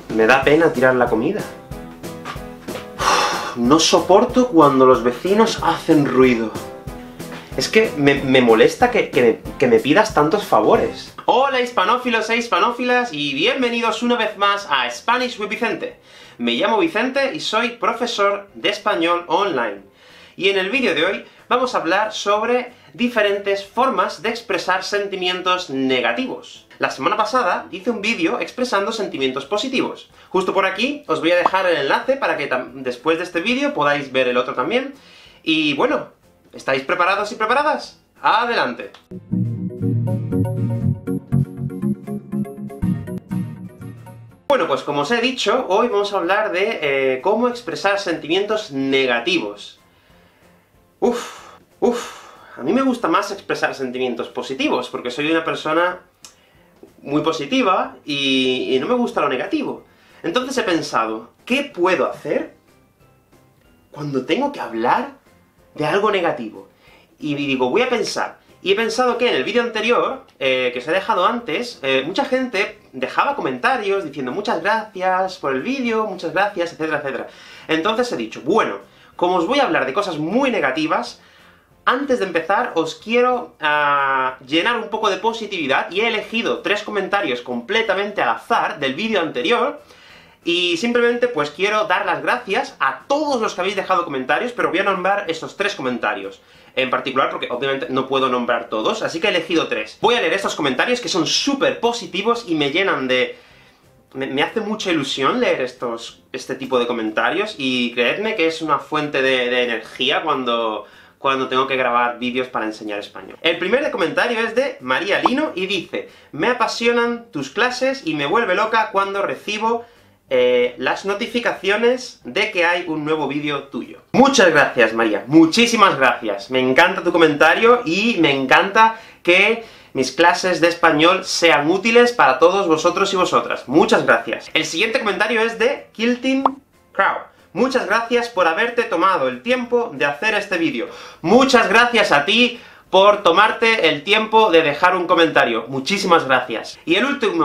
Me da pena tirar la comida. No soporto cuando los vecinos hacen ruido. Es que me molesta que me pidas tantos favores. Hola hispanófilos e hispanófilas, y bienvenidos una vez más a Spanish with Vicente. Me llamo Vicente y soy profesor de español online. Y en el vídeo de hoy vamos a hablar sobre diferentes formas de expresar sentimientos negativos. La semana pasada hice un vídeo expresando sentimientos positivos. Justo por aquí os voy a dejar el enlace para que después de este vídeo podáis ver el otro también. Y bueno, ¿estáis preparados y preparadas? ¡Adelante! Bueno, pues como os he dicho, hoy vamos a hablar de cómo expresar sentimientos negativos. A mí me gusta más expresar sentimientos positivos, porque soy una persona muy positiva, y no me gusta lo negativo. Entonces he pensado, ¿qué puedo hacer cuando tengo que hablar de algo negativo? Y digo, voy a pensar. Y he pensado que en el vídeo anterior, que os he dejado antes, mucha gente dejaba comentarios diciendo muchas gracias por el vídeo, muchas gracias, etcétera, etcétera. Entonces he dicho, bueno, como os voy a hablar de cosas muy negativas, antes de empezar os quiero llenar un poco de positividad, y he elegido 3 comentarios completamente al azar del vídeo anterior, y simplemente pues quiero dar las gracias a todos los que habéis dejado comentarios, pero voy a nombrar estos 3 comentarios en particular, porque obviamente no puedo nombrar todos, así que he elegido 3. Voy a leer estos comentarios, que son súper positivos y me llenan de... Me hace mucha ilusión leer este tipo de comentarios, y creedme que es una fuente de energía cuando tengo que grabar vídeos para enseñar español. El primer comentario es de María Lino, y dice: me apasionan tus clases y me vuelve loca cuando recibo las notificaciones de que hay un nuevo vídeo tuyo. Muchas gracias, María, muchísimas gracias. Me encanta tu comentario, y me encanta que mis clases de español sean útiles para todos vosotros y vosotras. Muchas gracias. El siguiente comentario es de Kilting Crow. Muchas gracias por haberte tomado el tiempo de hacer este vídeo. Muchas gracias a ti por tomarte el tiempo de dejar un comentario. Muchísimas gracias. Y el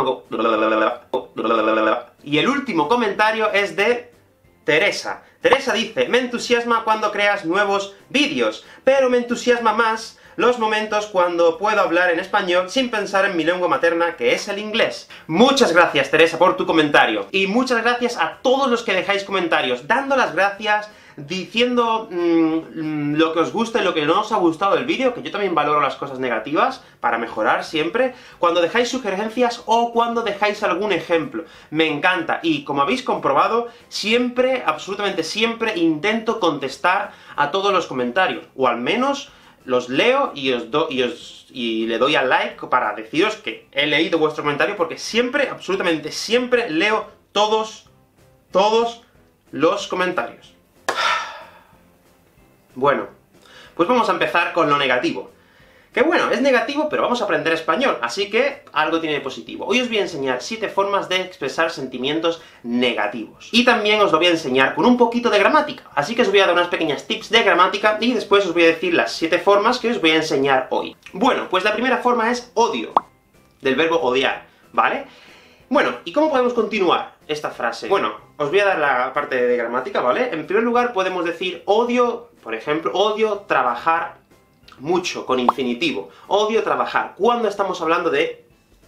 último comentario es de Teresa. Teresa dice: me entusiasma cuando creas nuevos vídeos, pero me entusiasma más los momentos cuando puedo hablar en español sin pensar en mi lengua materna, que es el inglés. Muchas gracias, Teresa, por tu comentario. Y muchas gracias a todos los que dejáis comentarios, dando las gracias, diciendo lo que os gusta y lo que no os ha gustado del vídeo, que yo también valoro las cosas negativas, para mejorar siempre, cuando dejáis sugerencias o cuando dejáis algún ejemplo. Me encanta, y como habéis comprobado, siempre, absolutamente siempre, intento contestar a todos los comentarios, o al menos los leo y le doy al like para deciros que he leído vuestro comentario, porque siempre, absolutamente siempre, leo todos los comentarios. Bueno, pues vamos a empezar con lo negativo. Que bueno, es negativo, pero vamos a aprender español, así que algo tiene de positivo. Hoy os voy a enseñar 7 formas de expresar sentimientos negativos. Y también os lo voy a enseñar con un poquito de gramática, así que os voy a dar unas pequeñas tips de gramática, y después os voy a decir las 7 formas que os voy a enseñar hoy. Bueno, pues la primera forma es odio, del verbo odiar, ¿vale? Bueno, ¿y cómo podemos continuar esta frase? Bueno, os voy a dar la parte de gramática, ¿vale? En primer lugar podemos decir odio, por ejemplo, odio trabajar mucho, con infinitivo. Odio trabajar, cuando estamos hablando de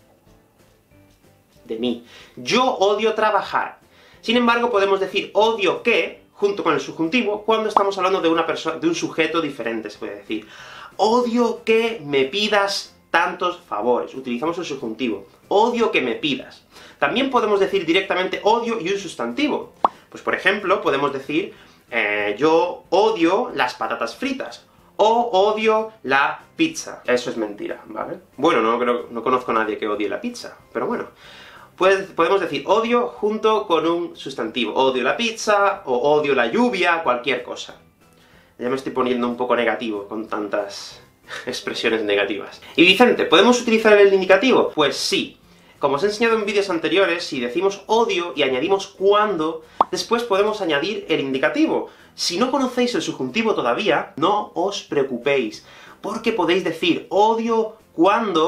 mí. Yo odio trabajar. Sin embargo, podemos decir odio que, junto con el subjuntivo, cuando estamos hablando de una persona, de un sujeto diferente, se puede decir. Odio que me pidas tantos favores. Utilizamos el subjuntivo. Odio que me pidas. También podemos decir directamente odio y un sustantivo. Pues por ejemplo, podemos decir yo odio las patatas fritas, o odio la pizza. Eso es mentira, ¿vale? Bueno, no conozco a nadie que odie la pizza, pero bueno. Pues podemos decir odio junto con un sustantivo. Odio la pizza, o odio la lluvia, cualquier cosa. Ya me estoy poniendo un poco negativo con tantas expresiones negativas. Y Vicente, ¿podemos utilizar el indicativo? Pues sí. Como os he enseñado en vídeos anteriores, si decimos odio y añadimos cuando, después podemos añadir el indicativo. Si no conocéis el subjuntivo todavía, no os preocupéis, porque podéis decir odio cuando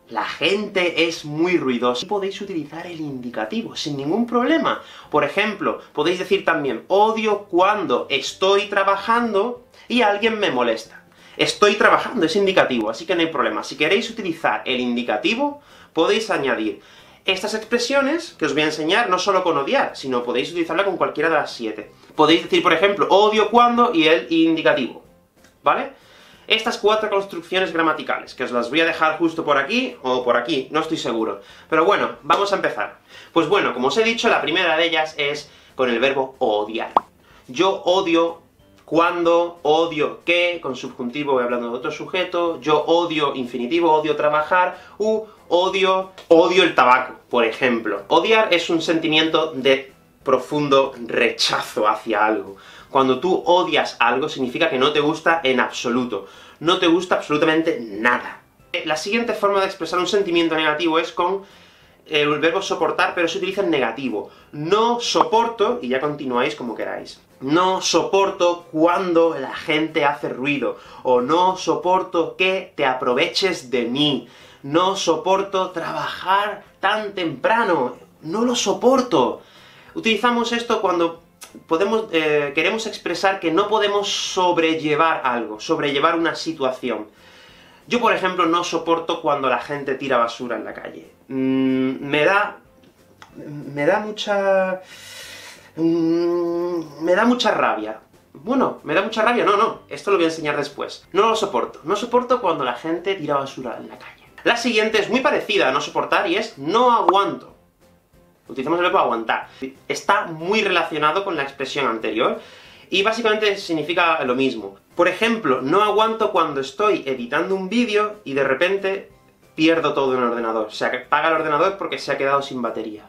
la gente es muy ruidosa. Y podéis utilizar el indicativo, sin ningún problema. Por ejemplo, podéis decir también, odio cuando estoy trabajando y alguien me molesta. Estoy trabajando, es indicativo, así que no hay problema. Si queréis utilizar el indicativo, podéis añadir estas expresiones que os voy a enseñar, no solo con odiar, sino podéis utilizarla con cualquiera de las 7. Podéis decir, por ejemplo, odio cuando y el indicativo, ¿vale? Estas 4 construcciones gramaticales, que os las voy a dejar justo por aquí, o por aquí, no estoy seguro. Pero bueno, vamos a empezar. Pues bueno, como os he dicho, la primera de ellas es con el verbo odiar. Yo odio cuando, odio que, con subjuntivo voy hablando de otro sujeto, yo odio infinitivo, odio trabajar, odio el tabaco, por ejemplo. Odiar es un sentimiento de profundo rechazo hacia algo. Cuando tú odias algo, significa que no te gusta en absoluto. No te gusta absolutamente nada. La siguiente forma de expresar un sentimiento negativo es con el verbo soportar, pero se utiliza en negativo. No soporto, y ya continuáis como queráis. No soporto cuando la gente hace ruido, o no soporto que te aproveches de mí. No soporto trabajar tan temprano. No lo soporto. Utilizamos esto cuando queremos expresar que no podemos sobrellevar algo, sobrellevar una situación. Yo, por ejemplo, no soporto cuando la gente tira basura en la calle. Me da mucha rabia. Bueno, ¿me da mucha rabia? No, esto lo voy a enseñar después. No lo soporto. No soporto cuando la gente tira basura en la calle. La siguiente es muy parecida a no soportar, y es no aguanto. Utilizamos el verbo aguantar. Está muy relacionado con la expresión anterior, y básicamente significa lo mismo. Por ejemplo, no aguanto cuando estoy editando un vídeo y de repente pierdo todo en el ordenador. O sea, que apaga el ordenador porque se ha quedado sin batería.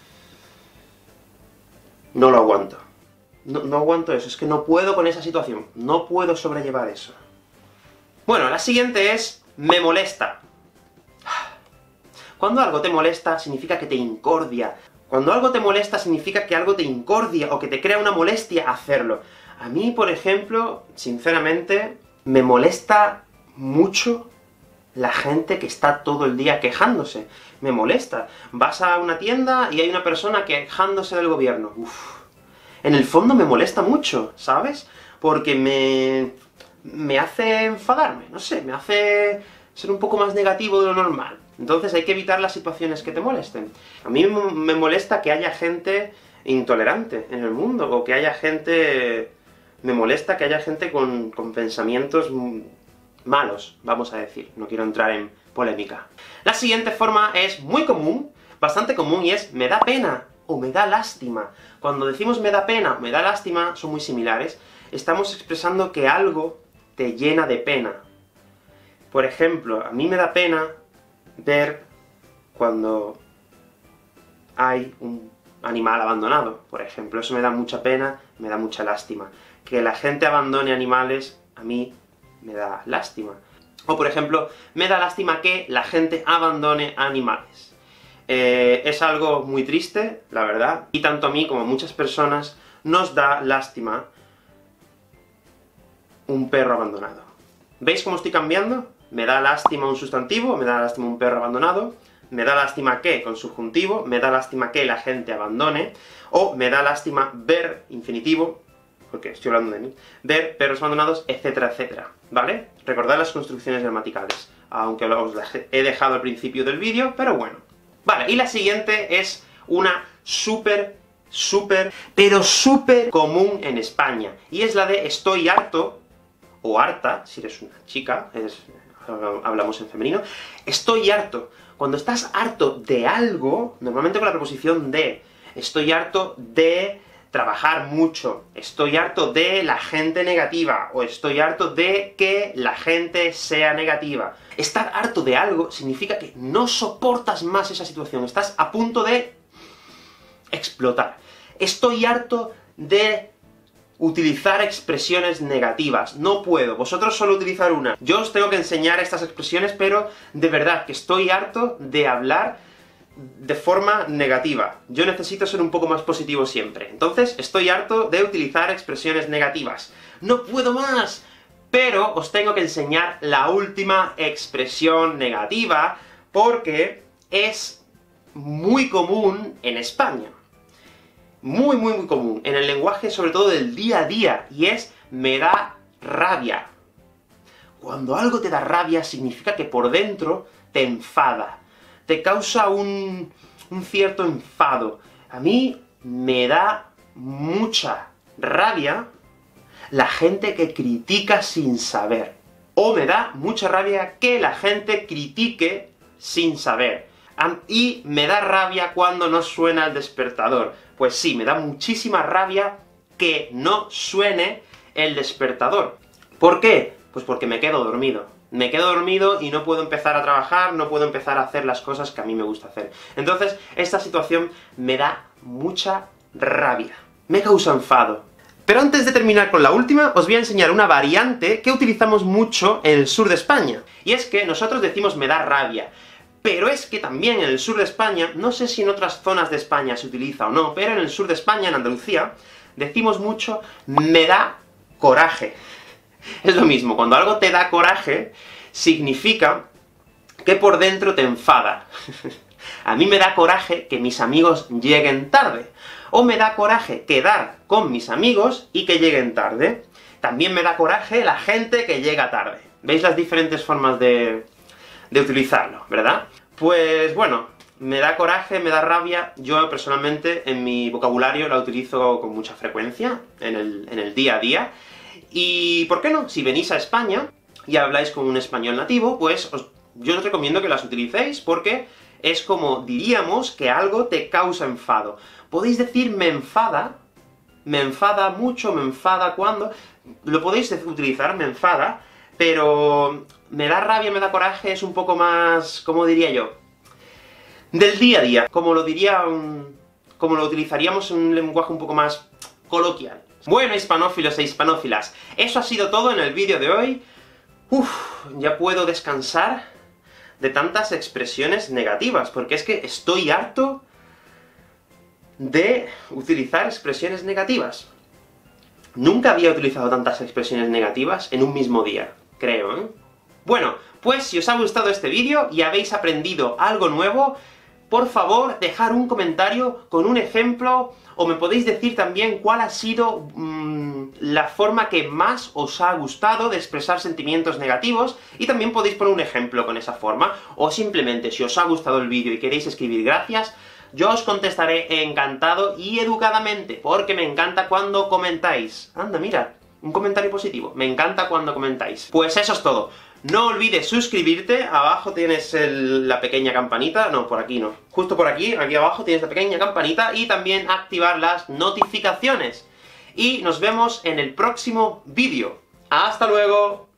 No lo aguanto. No aguanto eso, es que no puedo con esa situación. No puedo sobrellevar eso. Bueno, la siguiente es me molesta. Cuando algo te molesta, significa que te incordia. Cuando algo te molesta, significa que algo te incordia, o que te crea una molestia hacerlo. A mí, por ejemplo, sinceramente, me molesta mucho la gente que está todo el día quejándose. Me molesta. Vas a una tienda y hay una persona quejándose del gobierno. Uf. En el fondo me molesta mucho, ¿sabes? Porque me hace enfadarme, no sé, me hace ser un poco más negativo de lo normal. Entonces hay que evitar las situaciones que te molesten. A mí me molesta que haya gente intolerante en el mundo, o que haya gente... Me molesta que haya gente con pensamientos malos, vamos a decir. No quiero entrar en polémica. La siguiente forma es muy común, bastante común, y es me da pena, o me da lástima. Cuando decimos me da pena o me da lástima, son muy similares. Estamos expresando que algo te llena de pena. Por ejemplo, a mí me da pena ver cuando hay un animal abandonado, por ejemplo. Eso me da mucha pena, me da mucha lástima. Que la gente abandone animales, a mí me da lástima. O por ejemplo, me da lástima que la gente abandone animales. Es algo muy triste, la verdad, y tanto a mí como a muchas personas nos da lástima un perro abandonado. ¿Veis cómo estoy cambiando? Me da lástima un sustantivo, me da lástima un perro abandonado, me da lástima que, con subjuntivo, me da lástima que la gente abandone, o me da lástima ver, infinitivo, porque estoy hablando de mí, ver perros abandonados, etcétera, etcétera, ¿vale? Recordad las construcciones gramaticales, aunque os las he dejado al principio del vídeo, pero bueno. Vale, y la siguiente es una súper común en España, y es la de estoy harto, o harta, si eres una chica, hablamos en femenino, estoy harto. Cuando estás harto de algo, normalmente con la preposición de, estoy harto de trabajar mucho, estoy harto de la gente negativa, o estoy harto de que la gente sea negativa. Estar harto de algo significa que no soportas más esa situación, estás a punto de explotar. Estoy harto de utilizar expresiones negativas. No puedo, vosotros solo utilizar una. Yo os tengo que enseñar estas expresiones, pero de verdad que estoy harto de hablar de forma negativa. Yo necesito ser un poco más positivo siempre. Entonces, estoy harto de utilizar expresiones negativas. ¡No puedo más! Pero os tengo que enseñar la última expresión negativa, porque es muy común en España. Muy, muy, muy común. En el lenguaje, sobre todo del día a día, y es me da rabia. Cuando algo te da rabia, significa que por dentro te enfada. Te causa un cierto enfado. A mí me da mucha rabia la gente que critica sin saber. O me da mucha rabia que la gente critique sin saber. Y me da rabia cuando no suena el despertador. Pues sí, me da muchísima rabia que no suene el despertador. ¿Por qué? Pues porque me quedo dormido. Me quedo dormido y no puedo empezar a trabajar, no puedo empezar a hacer las cosas que a mí me gusta hacer. Entonces, esta situación me da mucha rabia. Me causa enfado. Pero antes de terminar con la última, os voy a enseñar una variante que utilizamos mucho en el sur de España. Y es que nosotros decimos me da rabia. Pero es que también en el sur de España, no sé si en otras zonas de España se utiliza o no, pero en el sur de España, en Andalucía, decimos mucho me da coraje. Es lo mismo, cuando algo te da coraje, significa que por dentro te enfada. A mí me da coraje que mis amigos lleguen tarde. O me da coraje quedar con mis amigos y que lleguen tarde. También me da coraje la gente que llega tarde. ¿Veis las diferentes formas de utilizarlo, verdad? Pues bueno, me da coraje, me da rabia. Yo personalmente en mi vocabulario la utilizo con mucha frecuencia, en el día a día. Y ¿por qué no? Si venís a España y habláis con un español nativo, pues yo os recomiendo que las utilicéis, porque es como diríamos que algo te causa enfado. Podéis decir me enfada mucho, me enfada cuando... Lo podéis utilizar, me enfada, pero me da rabia, me da coraje, es un poco más... ¿cómo diría yo? Del día a día, como lo utilizaríamos en un lenguaje un poco más coloquial. Bueno, hispanófilos e hispanófilas, eso ha sido todo en el vídeo de hoy. Ya puedo descansar de tantas expresiones negativas, porque es que estoy harto de utilizar expresiones negativas. Nunca había utilizado tantas expresiones negativas en un mismo día, creo, ¿eh? Bueno, pues si os ha gustado este vídeo y habéis aprendido algo nuevo, por favor, dejar un comentario con un ejemplo, o me podéis decir también cuál ha sido la forma que más os ha gustado de expresar sentimientos negativos, y también podéis poner un ejemplo con esa forma, o simplemente, si os ha gustado el vídeo y queréis escribir gracias, yo os contestaré encantado y educadamente, porque me encanta cuando comentáis. Anda, mira, un comentario positivo. Me encanta cuando comentáis. Pues eso es todo. No olvides suscribirte, abajo tienes la pequeña campanita, no, por aquí no. Justo por aquí, aquí abajo tienes la pequeña campanita, y también activar las notificaciones. Y nos vemos en el próximo vídeo. ¡Hasta luego!